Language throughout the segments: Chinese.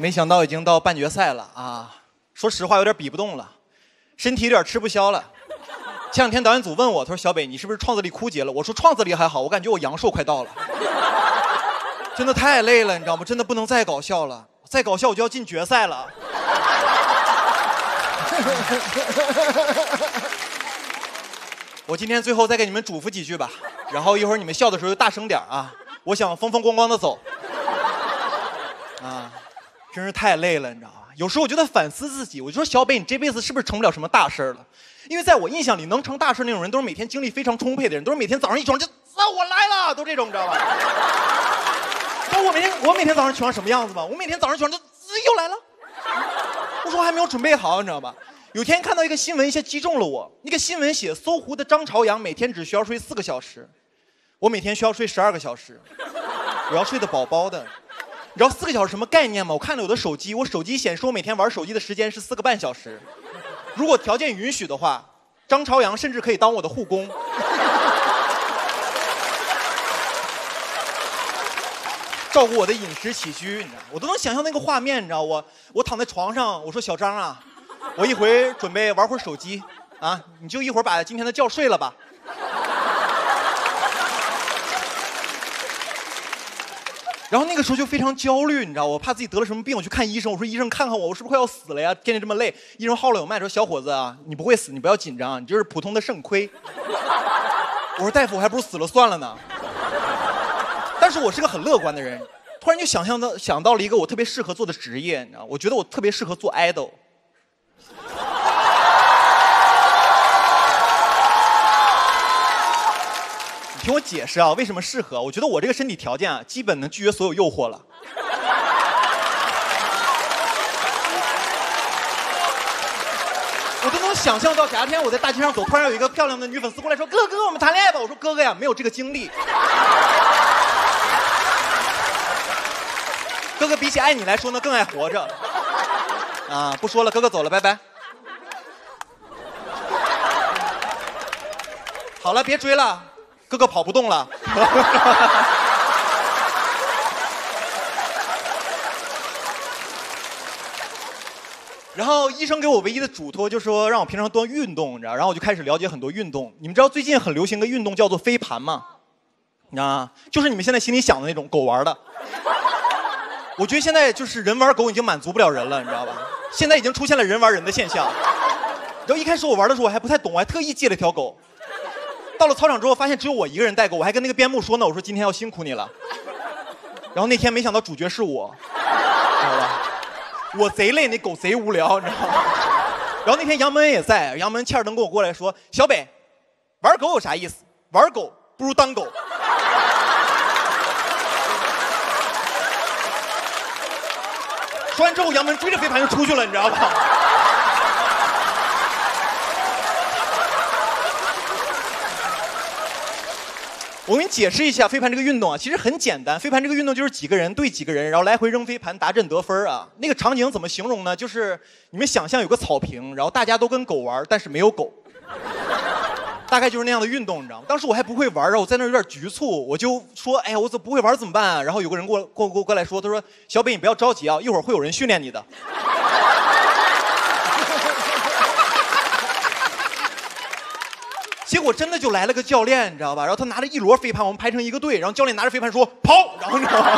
没想到已经到半决赛了啊！说实话，有点比不动了，身体有点吃不消了。前两天导演组问我，他说：“小北，你是不是创造力枯竭了？”我说：“创造力还好，我感觉我阳寿快到了。”真的太累了，你知道吗？真的不能再搞笑了，再搞笑我就要进决赛了。我今天最后再给你们嘱咐几句吧，然后一会儿你们笑的时候就大声点啊！我想风风光光的走。啊，真是太累了，你知道吗？有时候我就在反思自己，我就说小北，你这辈子是不是成不了什么大事了？因为在我印象里，能成大事那种人，都是每天精力非常充沛的人，都是每天早上一床就我来了，都这种，你知道吧？我每天早上起床什么样子吧？我每天早上起床就又来了。我说我还没有准备好，你知道吧？有天看到一个新闻，一下击中了我。那个新闻写搜狐的张朝阳每天只需要睡4个小时，我每天需要睡12个小时，我要睡得饱饱的。你知道4个小时什么概念吗？我看了我的手机，我手机显示我每天玩手机的时间是4个半小时。如果条件允许的话，张朝阳甚至可以当我的护工。照顾我的饮食起居，你知道，我都能想象那个画面，你知道，我躺在床上，我说小张啊，我一会准备玩会儿手机啊，你就一会儿把今天的觉睡了吧。然后那个时候就非常焦虑，你知道，我怕自己得了什么病，我去看医生，我说医生看看我，我是不是快要死了呀？天天这么累。医生号了有脉说小伙子啊，你不会死，你不要紧张，你就是普通的肾亏。我说大夫，我还不如死了算了呢。但是我是个很乐观的人，突然就想到了一个我特别适合做的职业，你知道，我觉得我特别适合做 idol。你听我解释啊，为什么适合？我觉得我这个身体条件啊，基本能拒绝所有诱惑了。我都能想象到，假天我在大街上走，突然有一个漂亮的女粉丝过来说：“哥哥，我们谈恋爱吧。”我说：“哥哥呀，没有这个精力。”哥哥比起爱你来说呢，更爱活着。啊，不说了，哥哥走了，拜拜。好了，别追了，哥哥跑不动了。然后医生给我唯一的嘱托就是说让我平常多运动，你知道，然后我就开始了解很多运动。你们知道最近很流行个运动叫做飞盘吗？啊，就是你们现在心里想的那种狗玩的。我觉得现在就是人玩狗已经满足不了人了，你知道吧？现在已经出现了人玩人的现象。然后一开始我玩的时候我还不太懂，我还特意借了条狗。到了操场之后发现只有我一个人带狗，我还跟那个边牧说呢，我说今天要辛苦你了。然后那天没想到主角是我，知道吧？我贼累，那狗贼无聊，你知道吗？然后那天杨门也在，杨门欠儿灯跟我过来说：“小北，玩狗有啥意思？玩狗不如当狗。”说完之后，杨门追着飞盘就出去了，你知道吧？我给你解释一下飞盘这个运动啊，其实很简单。飞盘这个运动就是几个人对几个人，然后来回扔飞盘，达阵得分啊。那个场景怎么形容呢？就是你们想象有个草坪，然后大家都跟狗玩，但是没有狗。大概就是那样的运动，你知道吗？当时我还不会玩，然后我在那有点局促，我就说：“哎呀，我怎么不会玩怎么办啊？”然后有个人过来说：“他说小北你不要着急啊，一会儿会有人训练你的。”结果真的就来了个教练，你知道吧？然后他拿着一摞飞盘，我们排成一个队，然后教练拿着飞盘说跑，然后你知道吗？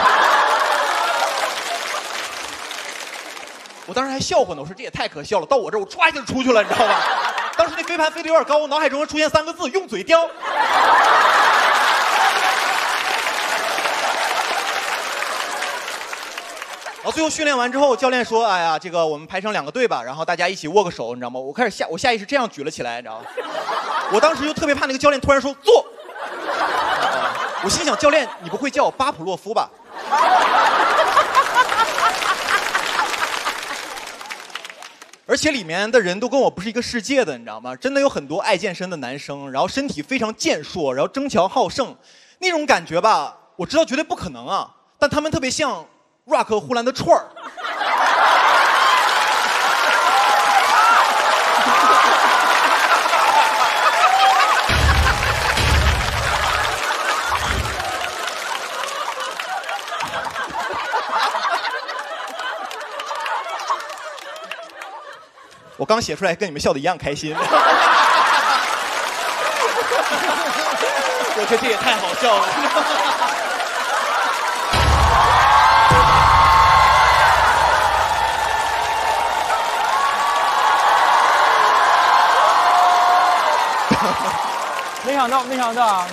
我当时还笑话呢，我说这也太可笑了，到我这儿我歘一下就出去了，你知道吧？当时那飞盘飞得有点高，我脑海中出现3个字：用嘴叼。然后最后训练完之后，教练说：“哎呀，这个我们排成2个队吧，然后大家一起握个手，你知道吗？”我下意识这样举了起来，你知道吗？我当时就特别怕那个教练突然说坐。我心想，教练你不会叫我巴甫洛夫吧？而且里面的人都跟我不是一个世界的，你知道吗？真的有很多爱健身的男生，然后身体非常健硕，然后争强好胜，那种感觉吧，我知道绝对不可能啊，但他们特别像 Rock 呼兰的串儿。 我刚写出来，跟你们笑的一样开心。我觉得这也太好笑了。 没想到啊！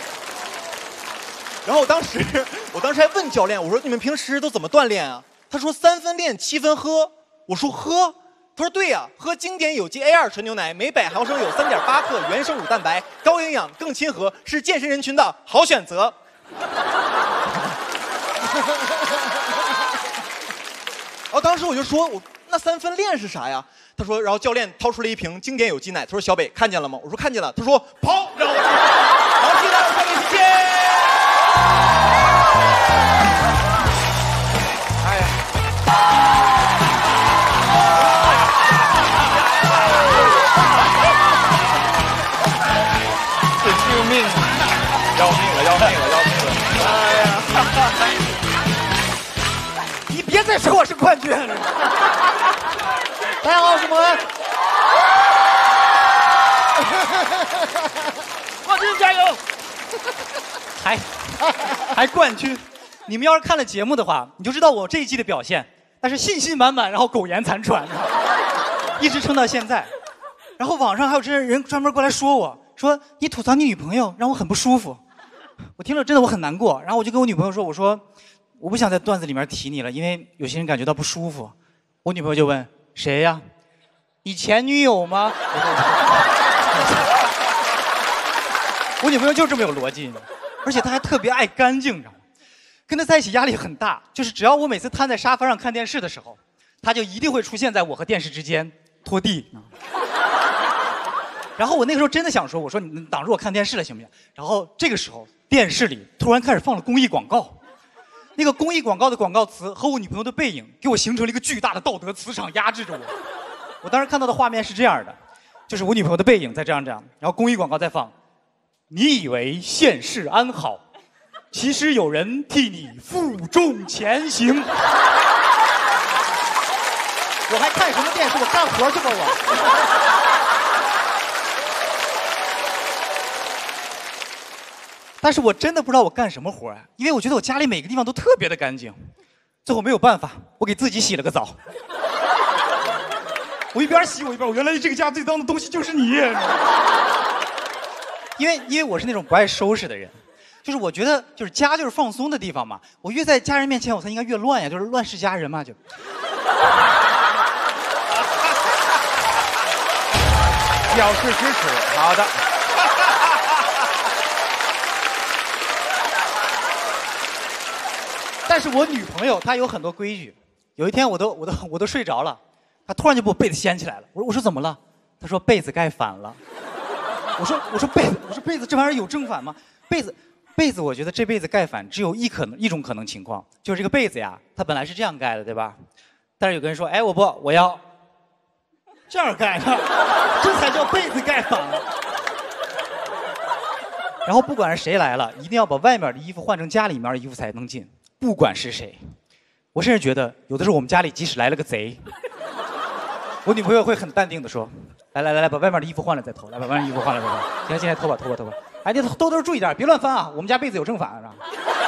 然后我当时还问教练，我说你们平时都怎么锻炼啊？他说3分练7分喝。我说喝？他说对呀、喝经典有机 A2 纯牛奶，每100毫升有3.8克原生乳蛋白，高营养更亲和，是健身人群的好选择。然后当时我就说，那3分练是啥呀？他说，然后教练掏出了一瓶经典有机奶，他说小北看见了吗？我说看见了。他说跑，然后我就好，谢谢大家，小北谢谢。哎呀。救命！要命了！哎呀！ 你别再说我是冠军了。大家好，我是蒙恩。冠军加油！还冠军？你们要是看了节目的话，你就知道我这一季的表现，那是信心满满，然后苟延残喘，一直撑到现在。然后网上还有这人专门过来说你吐槽你女朋友，让我很不舒服。我听了真的我很难过，然后我就跟我女朋友说，我说我不想在段子里面提你了，因为有些人感觉到不舒服。我女朋友就问谁呀？你前女友吗？我女朋友就这么有逻辑，而且她还特别爱干净，你知道吗？跟她在一起压力很大，就是只要我每次瘫在沙发上看电视的时候，她就一定会出现在我和电视之间拖地。然后我那个时候真的想说，我说你挡住我看电视了行不行？然后这个时候电视里突然开始放了公益广告，那个公益广告的广告词和我女朋友的背影给我形成了一个巨大的道德磁场压制着我。我当时看到的画面是这样的，就是我女朋友的背影在这样，然后公益广告在放，你以为现世安好，其实有人替你负重前行。我还看什么电视？我干活去吧我。但是我真的不知道我干什么活啊，因为我觉得我家里每个地方都特别的干净。最后没有办法，我给自己洗了个澡。我一边洗我一边，我原来这个家最脏的东西就是你。因为我是那种不爱收拾的人，就是我觉得就是家就是放松的地方嘛。我越在家人面前我才应该越乱呀，就是乱世佳人嘛就。 表示支持，好的。 但是我女朋友她有很多规矩，有一天我都睡着了，她突然就把我被子掀起来了。我说怎么了？她说被子盖反了。我说被子这玩意儿有正反吗？被子我觉得这辈子盖反只有一种可能情况，就是这个被子呀，它本来是这样盖的，对吧？但是有个人说，哎，我要这样盖的，这才叫被子盖反了。然后不管是谁来了，一定要把外面的衣服换成家里面的衣服才能进。不管是谁，我甚至觉得有的时候我们家里即使来了个贼，我女朋友会很淡定的说：“来，把外面的衣服换了再偷，来把外面衣服换了再偷。行，现在偷吧。哎，你偷注意点，别乱翻啊！我们家被子有正反，是吧？”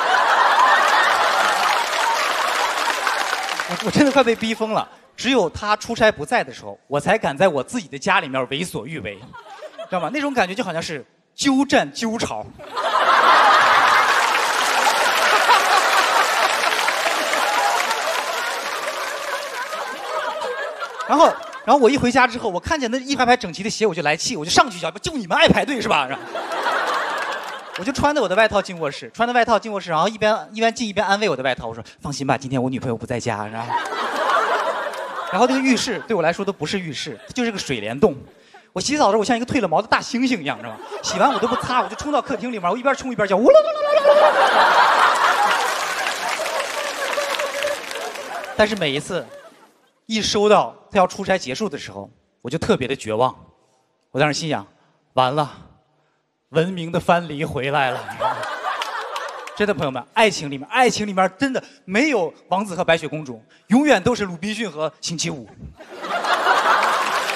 我真的快被逼疯了。只有他出差不在的时候，我才敢在我自己的家里面为所欲为，知道吗？那种感觉就好像是鸠占鸠巢。然后我一回家之后，我看见那一排排整齐的鞋，我就来气，我就上去一脚，就你们爱排队是吧？我就穿着我的外套进卧室，然后一边进一边安慰我的外套，我说放心吧，今天我女朋友不在家，是吧？然后这个浴室对我来说都不是浴室，它就是个水帘洞。我洗澡的时候，我像一个褪了毛的大猩猩一样，知道吗？洗完我都不擦，我就冲到客厅里面，我一边冲一边叫呜啦啦啦啦啦。但是每一次一收到他要出差结束的时候，我就特别的绝望。我当时心想，完了，文明的藩篱回来了。真的，朋友们，爱情里面真的没有王子和白雪公主，永远都是鲁滨逊和星期五。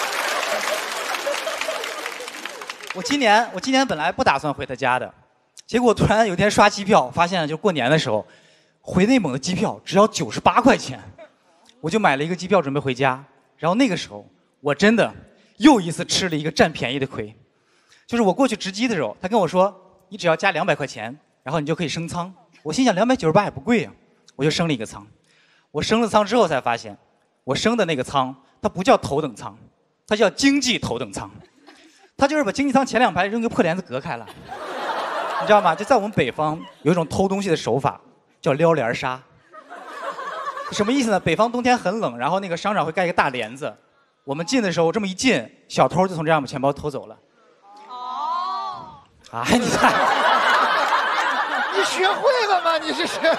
我今年本来不打算回他家的，结果突然有一天刷机票，发现就过年的时候，回内蒙的机票只要98块钱，我就买了一个机票准备回家。然后那个时候，我真的又一次吃了一个占便宜的亏，就是我过去值机的时候，他跟我说，你只要加200块钱，然后你就可以升舱。我心想298也不贵啊，我就升了一个舱。我升了舱之后才发现，我升的那个舱它不叫头等舱，它叫经济头等舱。他就是把经济舱前2排扔个破帘子隔开了，你知道吗？就在我们北方有一种偷东西的手法，叫撩帘杀。什么意思呢？北方冬天很冷，然后那个商场会盖一个大帘子，我们进的时候这么一进，小偷就从这样把钱包偷走了。哦，哎，你看， 你学会了吗？你是学？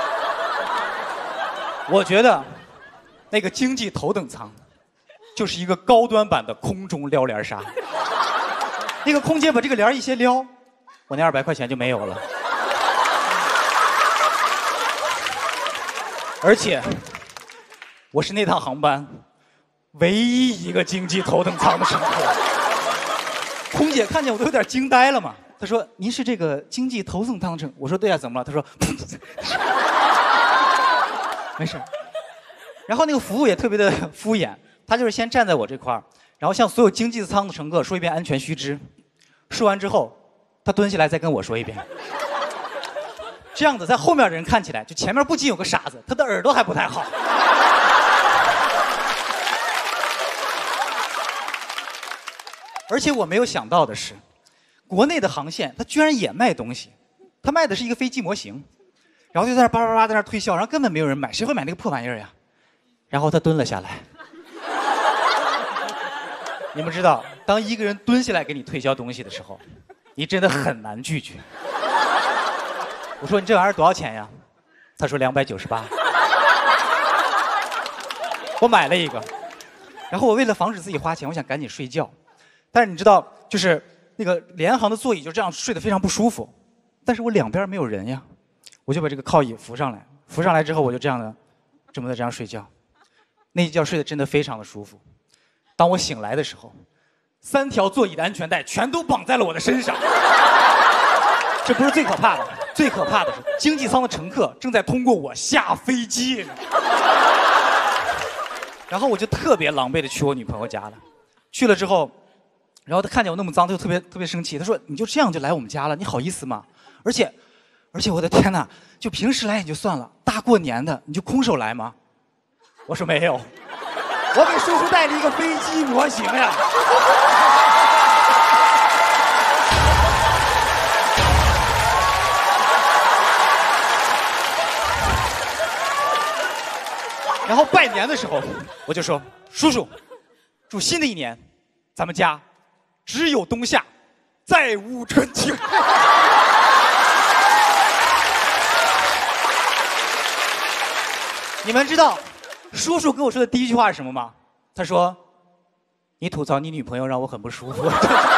我觉得那个经济头等舱就是一个高端版的空中撩帘杀。那个空姐把这个帘一些撩，我那200块钱就没有了。而且，我是那趟航班唯一一个经济头等舱的乘客。空姐看见我都有点惊呆了嘛，她说：“您是这个经济头等舱乘？”我说：“对呀，怎么了？”她说：“没事。”然后那个服务也特别的敷衍，他就是先站在我这块儿，然后向所有经济舱的乘客说一遍安全须知。说完之后，他蹲下来再跟我说一遍。这样子，在后面的人看起来，就前面不仅有个傻子，他的耳朵还不太好。而且我没有想到的是，国内的航线它居然也卖东西，他卖的是一个飞机模型，然后就在那叭叭叭在那推销，然后根本没有人买，谁会买那个破玩意儿呀？然后他蹲了下来。你们知道，当一个人蹲下来给你推销东西的时候，你真的很难拒绝。我说：“你这玩意儿多少钱呀？”他说：“298。”我买了一个，然后我为了防止自己花钱，我想赶紧睡觉。但是你知道，就是那个联航的座椅就这样睡得非常不舒服，但是我两边没有人呀，我就把这个靠椅扶上来，扶上来之后我就这么的这样睡觉。那一觉睡得真的非常的舒服。当我醒来的时候，3条座椅的安全带全都绑在了我的身上。这不是最可怕的，最可怕的是经济舱的乘客正在通过我下飞机。然后我就特别狼狈的去我女朋友家了。去了之后，然后她看见我那么脏，她就特别生气。她说：“你就这样就来我们家了，你好意思吗？而且我的天哪，就平时来也就算了，大过年的你就空手来吗？”我说：“没有。”我给叔叔带了一个飞机模型呀。然后拜年的时候，我就说：“叔叔，祝新的一年，咱们家只有冬夏，再无春秋。”你们知道叔叔跟我说的第一句话是什么吗？他说：“你吐槽你女朋友让我很不舒服。”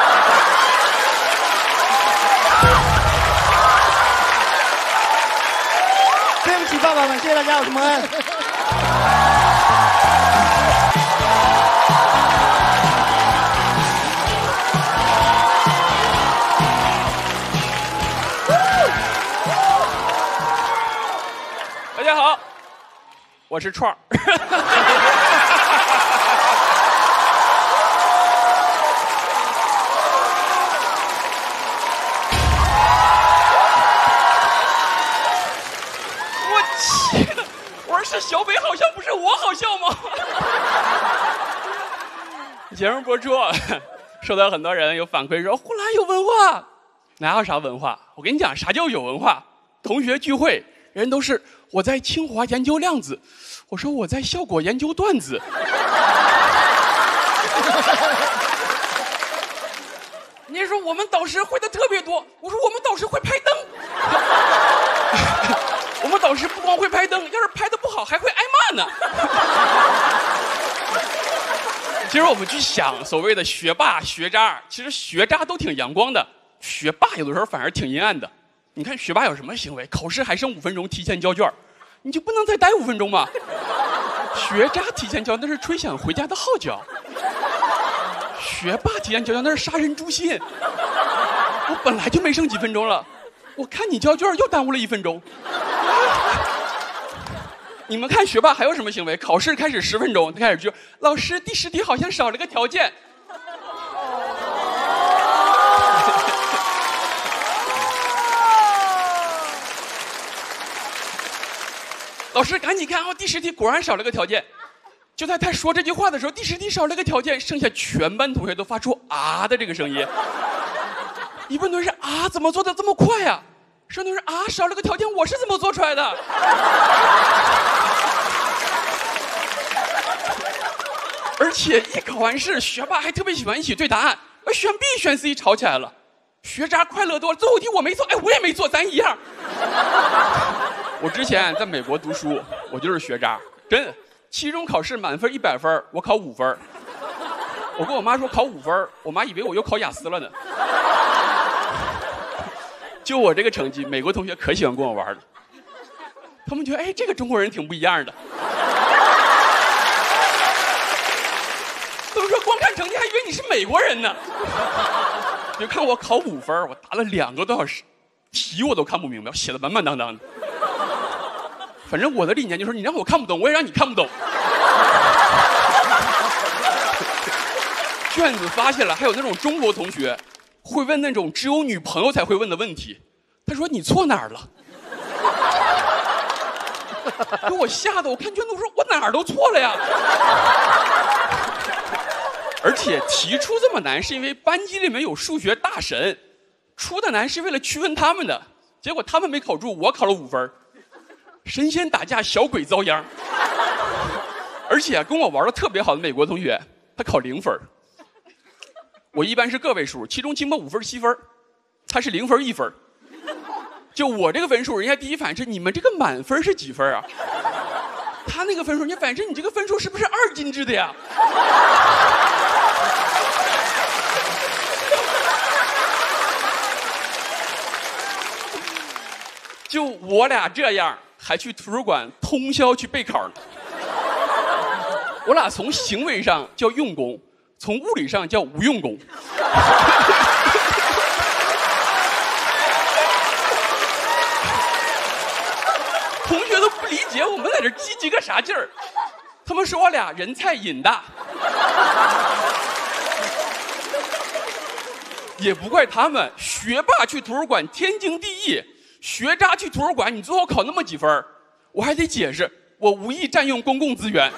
对不起，爸爸们，谢谢大家，我是蒙恩。 大家好，我是串儿。我气的，我说是小北好笑，不是我好笑吗？节目播出，收到很多人有反馈说呼兰有文化，哪有啥文化？我跟你讲，啥叫有文化？同学聚会，人都是我在清华研究量子，我说我在效果研究段子。你说我们导师会的特别多，我说我们导师会拍灯。我们导师不光会拍灯，要是拍的不好还会挨骂呢。其实我们去想所谓的学霸学渣，其实学渣都挺阳光的，学霸有的时候反而挺阴暗的。你看学霸有什么行为？考试还剩5分钟提前交卷，你就不能再待5分钟吗？学渣提前交那是吹响回家的号角。 学霸体验交卷那是杀人诛心。我本来就没剩几分钟了，我看你交卷又耽误了1分钟。你们看学霸还有什么行为？考试开始10分钟，他开始就老师第10题好像少了个条件。老师赶紧看哦，第10题果然少了个条件。就在他说这句话的时候，第10题少了个条件，剩下全班同学都发出啊的这个声音。一般都是啊，怎么做的这么快呀？剩都是啊，少了个条件，我是怎么做出来的？而且一考完试，学霸还特别喜欢一起对答案，选 B 选 C 吵起来了。学渣快乐多了，最后一题我没做，哎，我也没做，咱一样。我之前在美国读书，我就是学渣，真的。期中考试满分100分，我考5分。我跟我妈说考5分，我妈以为我又考雅思了呢。就我这个成绩，美国同学可喜欢跟我玩了。他们觉得，哎，这个中国人挺不一样的。他们说光看成绩还以为你是美国人呢。别看我考5分，我答了2个多小时，题我都看不明白，写的满满当当的。反正我的理念就是，你让我看不懂，我也让你看不懂。卷子发下来，还有那种中国同学会问那种只有女朋友才会问的问题。他说你错哪儿了？给我吓得我看卷子，我说我哪儿都错了呀。而且题出这么难，是因为班级里面有数学大神，出的难是为了区分他们的。结果他们没考住，我考了5分。神仙打架，小鬼遭殃。而且跟我玩的特别好的美国同学，他考0分。我一般是个位数，期中、期末5分、7分，他是0分1分。就我这个分数，人家第一反应是你们这个满分是几分啊？他那个分数，你反正你这个分数是不是2进制的呀？就我俩这样，还去图书馆通宵去备考呢。我俩从行为上叫用功，从物理上叫无用功。同学都不理解我们在这积极个啥劲儿，他们说我俩人菜瘾大。也不怪他们，学霸去图书馆天经地义，学渣去图书馆你最后考那么几分，我还得解释我无意占用公共资源。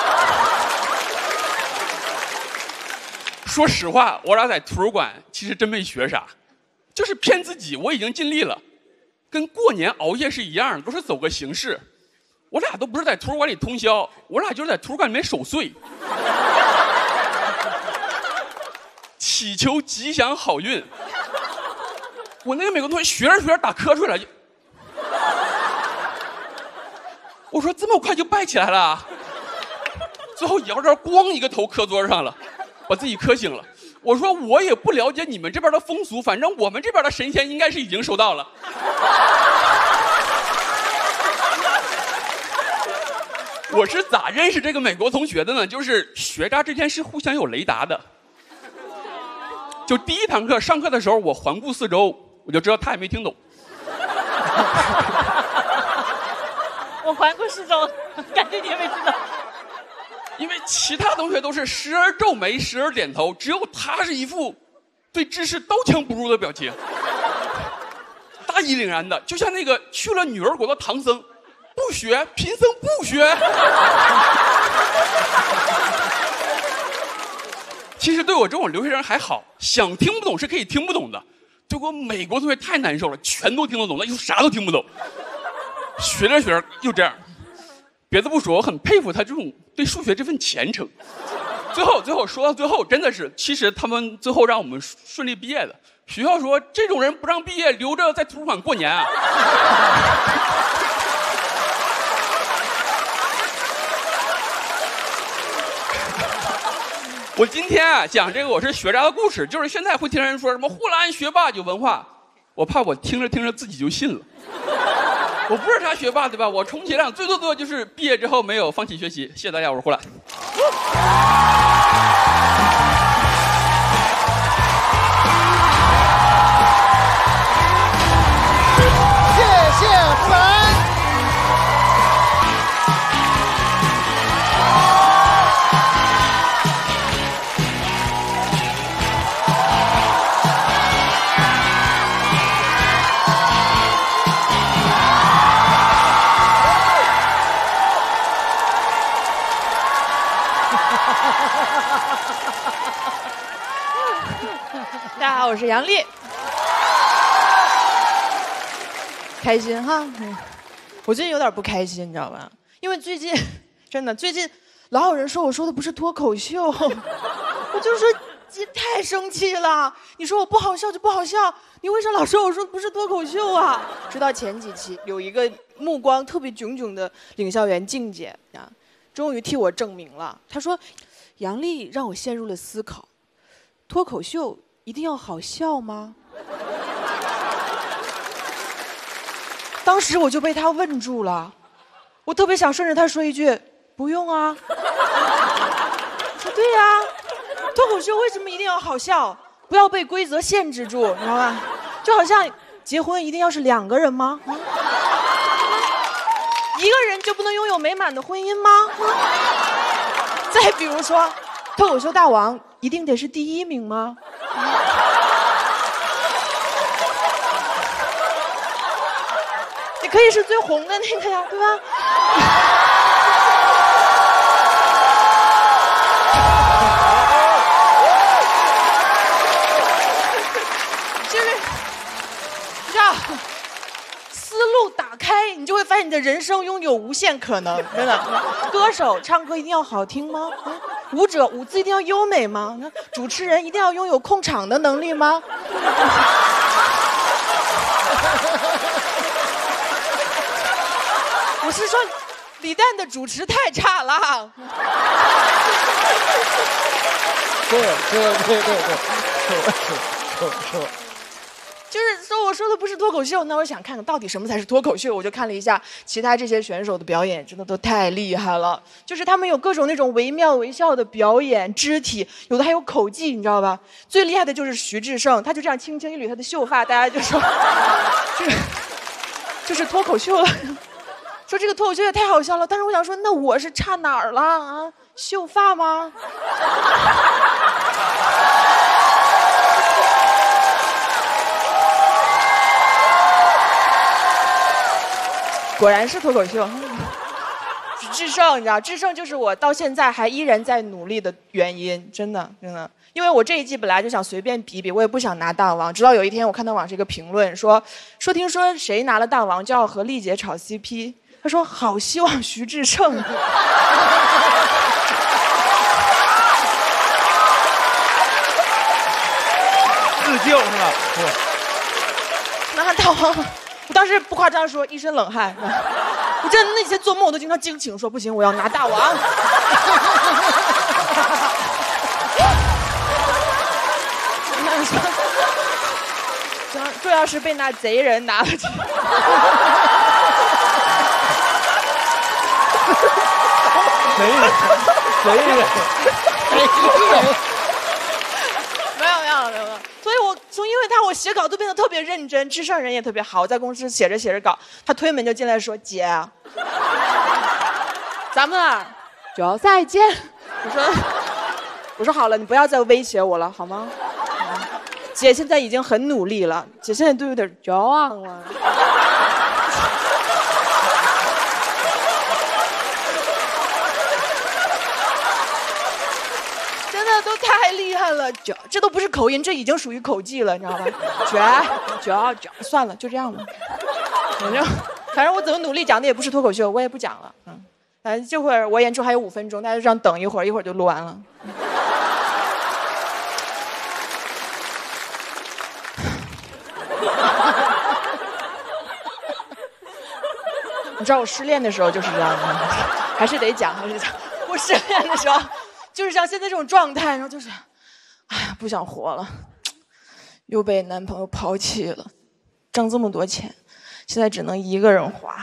说实话，我俩在图书馆其实真没学啥，就是骗自己我已经尽力了，跟过年熬夜是一样的，都是走个形式。我俩都不是在图书馆里通宵，我俩就是在图书馆里面守岁，祈求吉祥好运。我那个美国同学学着学着打瞌睡了，就我说这么快就拜起来了，最后摇着咣一个头磕桌上了，把自己磕醒了。我说我也不了解你们这边的风俗，反正我们这边的神仙应该是已经收到了。我是咋认识这个美国同学的呢？就是学渣之间是互相有雷达的。就第一堂课上课的时候，我环顾四周，我就知道他也没听懂。 我环顾四周，感觉你也没听懂。 因为其他同学都是时而皱眉，时而点头，只有他是一副对知识刀枪不入的表情，大义凛然的，就像那个去了女儿国的唐僧，不学，贫僧不学。其实对我这种留学生还好，想听不懂是可以听不懂的。结果美国同学太难受了，全都听得懂了，又啥都听不懂。学着学着又这样。别的不说，我很佩服他这种对数学这份虔诚。最后说到最后，真的是，其实他们最后让我们顺利毕业的。学校说这种人不让毕业，留着在图书馆过年啊。我今天啊讲这个我是学渣的故事，就是现在会听人说什么呼兰学霸有文化，我怕我听着听着自己就信了。我不是啥学霸对吧？我充其量最多就是毕业之后没有放弃学习。谢谢大家，我是呼兰。 大家好，我是杨丽。开心哈，我最近有点不开心，你知道吧？因为最近老有人说我说的不是脱口秀，我就说太生气了。你说我不好笑就不好笑，你为啥老说我说的不是脱口秀啊？直到前几期有一个目光特别炯炯的领校员静姐啊，终于替我证明了。她说，杨丽让我陷入了思考，脱口秀一定要好笑吗？当时我就被他问住了，我特别想顺着他说一句，不用啊。说对呀，脱口秀为什么一定要好笑？不要被规则限制住，你知道吧？就好像结婚一定要是2个人吗？一个人就不能拥有美满的婚姻吗？再比如说，脱口秀大王一定得是第1名吗？你可以是最红的那个呀，对吧？就是你知道，思路打开，你就会发现你的人生拥有无限可能。真的，歌手唱歌一定要好听吗？舞者舞姿一定要优美吗？主持人一定要拥有控场的能力吗？我是说，李诞的主持太差了。 对。 就是说，我说的不是脱口秀，那我想看看到底什么才是脱口秀。我就看了一下其他这些选手的表演，真的都太厉害了。就是他们有各种那种惟妙惟肖的表演，肢体，有的还有口技，你知道吧？最厉害的就是徐志胜，他就这样轻轻一捋他的秀发，大家就说，就是脱口秀了。说这个脱口秀也太好笑了，但是我想说，那我是差哪儿了啊？秀发吗？果然是脱口秀。智胜，你知道，智胜就是我到现在还依然在努力的原因，真的。因为我这一季本来就想随便比比，我也不想拿大王。直到有一天，我看到网上一个评论说听说谁拿了大王就要和丽姐炒 CP。他说好希望徐志胜。 自救是吧？ 拿大王，我当时不夸张说一身冷汗。我真的那天做梦我都经常惊醒，说不行，我要拿大王。这要是被那贼人拿了去。 谁人？ 没有。所以因为他，我写稿都变得特别认真，智胜人也特别好。我在公司写着稿，他推门就进来说：“姐，咱们决赛见。”我说好了，你不要再威胁我了，好吗？姐现在已经很努力了，姐现在都有点绝望了。真的都太厉害了，这都不是口音，这已经属于口技了，你知道吧？绝，算了，就这样吧。反正我怎么努力讲的也不是脱口秀，我也不讲了。反正这会儿我演出还有5分钟，大家就这样等一会儿就录完了。你知道我失恋的时候就是这样的，还是得讲。我失恋的时候就是像现在这种状态，然后就是，哎呀，不想活了，又被男朋友抛弃了，挣这么多钱，现在只能一个人花。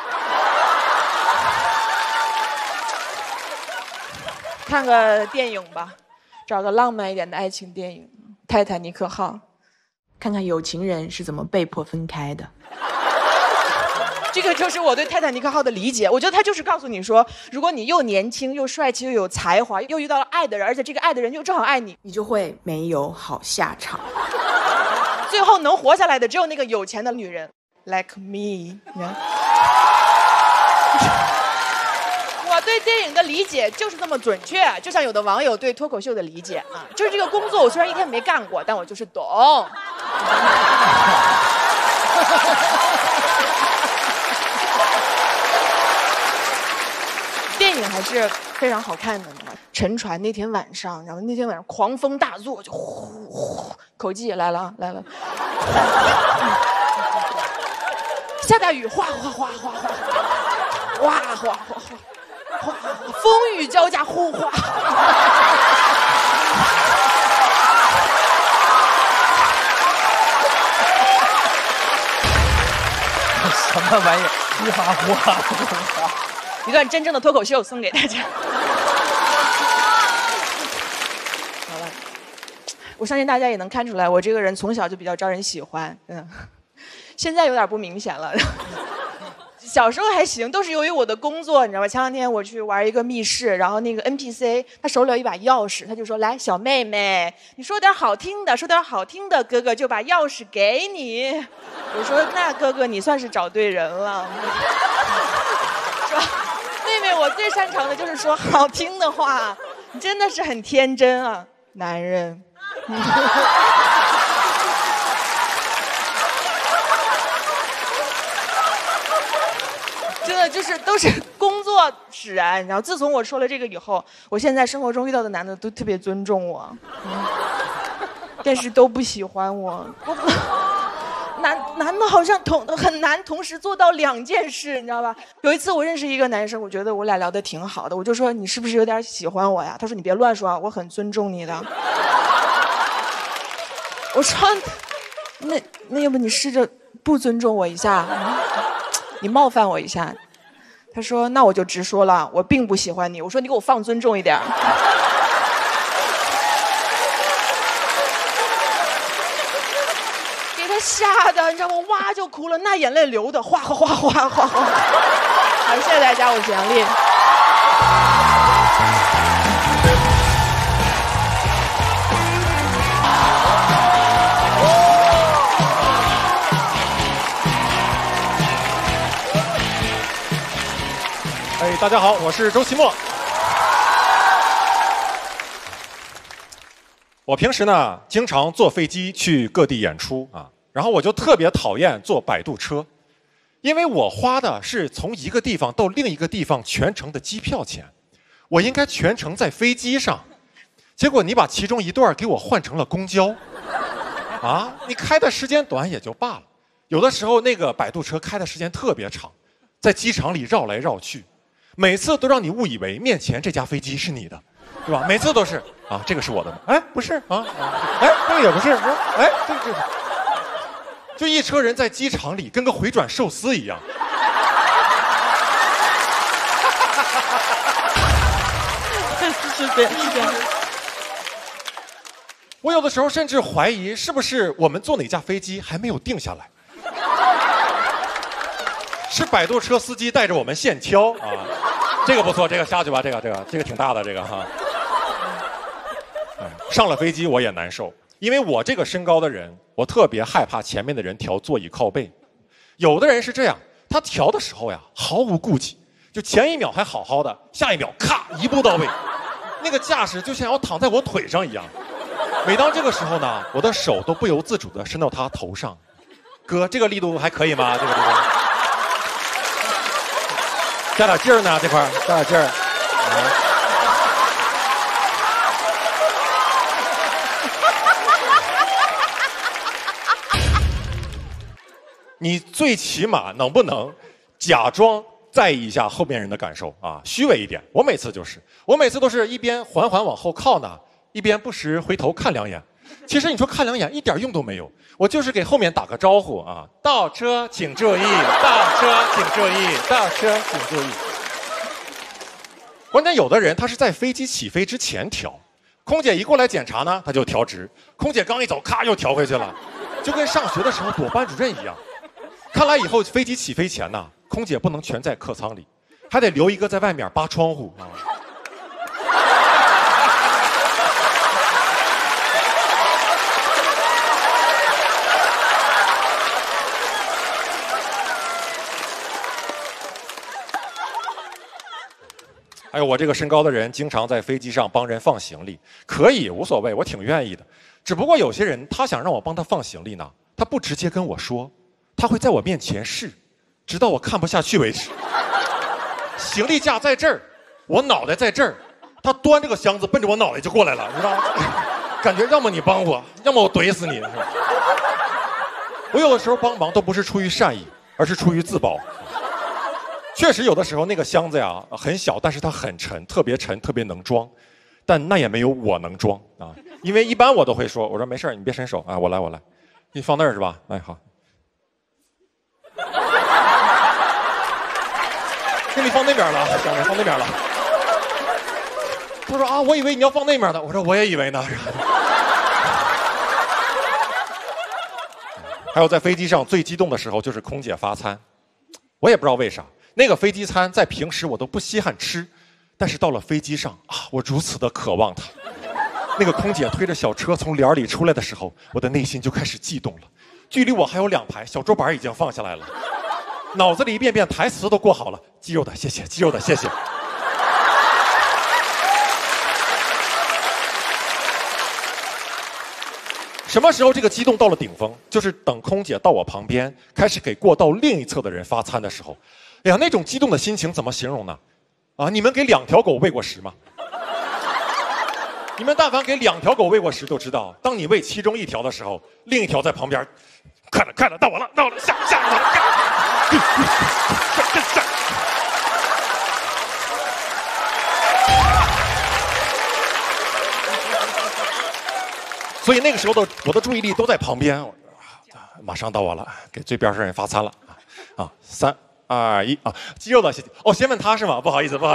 看个电影吧，找个浪漫一点的爱情电影，《泰坦尼克号》，看看有情人是怎么被迫分开的。这个就是我对泰坦尼克号的理解，我觉得他就是告诉你说，如果你又年轻又帅气又有才华，又遇到了爱的人，而且这个爱的人又正好爱你，你就会没有好下场。最后能活下来的只有那个有钱的女人 ，like me。我对电影的理解就是这么准确，就像有的网友对脱口秀的理解啊，就是这个工作我虽然一天没干过，但我就是懂。电影还是非常好看的嘛。沉船那天晚上，然后那天晚上狂风大作，就呼呼，口技也来了啊，来了。下大雨，哗哗哗哗哗，哗哗哗哗哗，风雨交加，呼哗。 什么玩意儿？呼哈呼哈呼哈！ 一段真正的脱口秀送给大家。好了，我相信大家也能看出来，我这个人从小就比较招人喜欢，现在有点不明显了。小时候还行，都是由于我的工作，你知道吗？前两天我去玩一个密室，然后那个 NPC 他手里有一把钥匙，他就说：“来，小妹妹，你说点好听的，说点好听的，哥哥就把钥匙给你。”我说：“那哥哥，你算是找对人了。”说：“妹妹，我最擅长的就是说好听的话，你真的是很天真啊，男人。”真的就是都是工作使然，然后自从我说了这个以后，我现在生活中遇到的男的都特别尊重我，但是都不喜欢我。男的好像很难同时做到2件事，你知道吧？有一次我认识一个男生，我觉得我俩聊得挺好的，我就说你是不是有点喜欢我呀？他说你别乱说啊，我很尊重你的。我说那要不你试着不尊重我一下？你冒犯我一下，他说那我就直说了，我并不喜欢你。我说你给我放尊重一点。给他吓得，你知道吗？哇就哭了，那眼泪流的哗哗哗哗哗哗。好，谢谢大家，我是杨丽。 大家好，我是周奇墨。我平时呢，经常坐飞机去各地演出啊，然后我就特别讨厌坐摆渡车，因为我花的是从一个地方到另一个地方全程的机票钱，我应该全程在飞机上，结果你把其中一段给我换成了公交，啊，你开的时间短也就罢了，有的时候那个摆渡车开的时间特别长，在机场里绕来绕去。每次都让你误以为面前这架飞机是你的，对吧？每次都是啊，这个是我的吗？哎，不是啊，哎，这个也不是，哎，这个，就一车人在机场里跟个回转寿司一样。 是这样。 我有的时候甚至怀疑，是不是我们坐哪架飞机还没有定下来？是摆渡车司机带着我们现挑啊，这个不错，这个下去吧，这个挺大的这个哈。上了飞机我也难受，因为我这个身高的人，我特别害怕前面的人调座椅靠背。有的人是这样，他调的时候呀毫无顾忌，就前一秒还好好的，下一秒咔一步到位，那个架势就像要躺在我腿上一样。每当这个时候呢，我的手都不由自主地伸到他头上。哥，这个力度还可以吗？这个力度。加点劲儿呢，这块加点劲儿。你最起码能不能假装在意一下后面人的感受啊？虚伪一点。我每次都是一边缓缓往后靠呢，一边不时回头看2眼。其实你说看2眼一点用都没有，我就是给后面打个招呼啊，倒车请注意，倒车请注意，倒车请注意。关键有的人他是在飞机起飞之前调，空姐一过来检查呢，他就调直，空姐刚一走，咔又调回去了，就跟上学的时候躲班主任一样。看来以后飞机起飞前呢，空姐不能全在客舱里，还得留一个在外面扒窗户啊。 还有我这个身高的人，经常在飞机上帮人放行李，可以无所谓，我挺愿意的。只不过有些人他想让我帮他放行李呢，他不直接跟我说，他会在我面前试，直到我看不下去为止。行李架在这儿，我脑袋在这儿，他端这个箱子奔着我脑袋就过来了，你知道吗？感觉要么你帮我，要么我怼死你。我有的时候帮忙都不是出于善意，而是出于自保。确实有的时候那个箱子呀很小，但是它很沉，特别沉，特别能装，但那也没有我能装啊。因为一般我都会说，我说没事你别伸手啊，我来，你放那儿是吧？哎好，给你放那边了，箱子放那边了。他说啊，我以为你要放那边的，我说我也以为呢。还有在飞机上最激动的时候就是空姐发餐，我也不知道为啥。那个飞机餐在平时我都不稀罕吃，但是到了飞机上啊，我如此的渴望它。那个空姐推着小车从帘里出来的时候，我的内心就开始悸动了。距离我还有2排，小桌板已经放下来了，脑子里一遍遍台词都过好了，肌肉的谢谢，肌肉的谢谢。什么时候这个激动到了顶峰？就是等空姐到我旁边，开始给过道另一侧的人发餐的时候。哎呀，那种激动的心情怎么形容呢？啊，你们给2条狗喂过食吗？你们但凡给2条狗喂过食，都知道，当你喂其中1条的时候，另一条在旁边，快了，到我了，下。所以那个时候我的注意力都在旁边，马上到我了，给最边上人发餐了啊！3、2、1啊！肌肉的谢谢哦，先问他是吗？不好意思。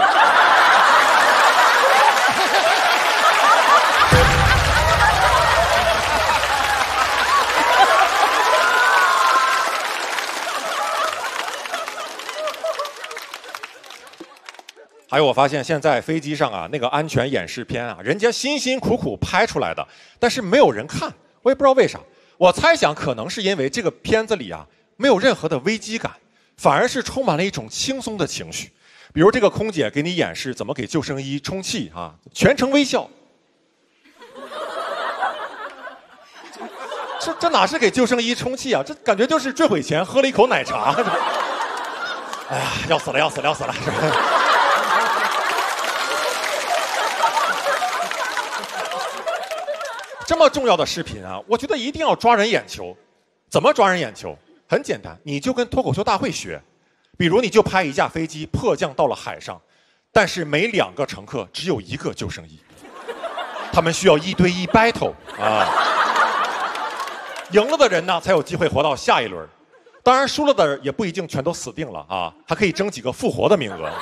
还有，我发现现在飞机上啊，那个安全演示片啊，人家辛辛苦苦拍出来的，但是没有人看，我也不知道为啥。我猜想可能是因为这个片子里啊，没有任何的危机感，反而是充满了一种轻松的情绪。比如这个空姐给你演示怎么给救生衣充气啊，全程微笑。这哪是给救生衣充气啊？这感觉就是坠毁前喝了一口奶茶。哎呀，要死了！这么重要的视频啊，我觉得一定要抓人眼球。怎么抓人眼球？很简单，你就跟脱口秀大会学。比如你就拍一架飞机迫降到了海上，但是每2个乘客只有1个救生衣，他们需要1对1 battle 啊。赢了的人呢才有机会活到下一轮，当然输了的也不一定全都死定了啊，还可以争几个复活的名额。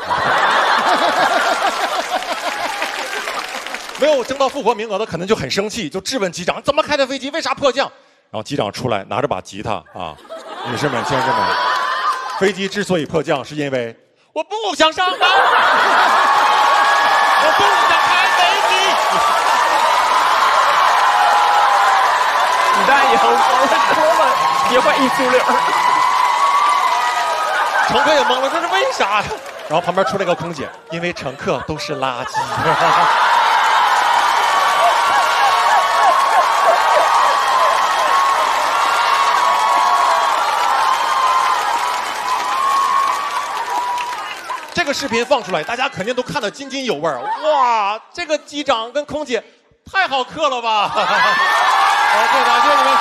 没有争到复活名额的可能就很生气，就质问机长怎么开的飞机为啥迫降，然后机长出来拿着把吉他啊，女士们先生们，飞机之所以迫降是因为我不想上班，我不想开飞机。 子弹也好，我说了别换1塑料。 乘客也懵了，这是为啥？然后旁边出来个空姐，因为乘客都是垃圾。这个视频放出来，大家肯定都看得津津有味儿。哇，这个机长跟空姐太好嗑了吧！好，感谢你们。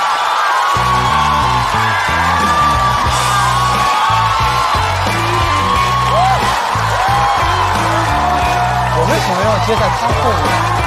我为什么要接在他后面？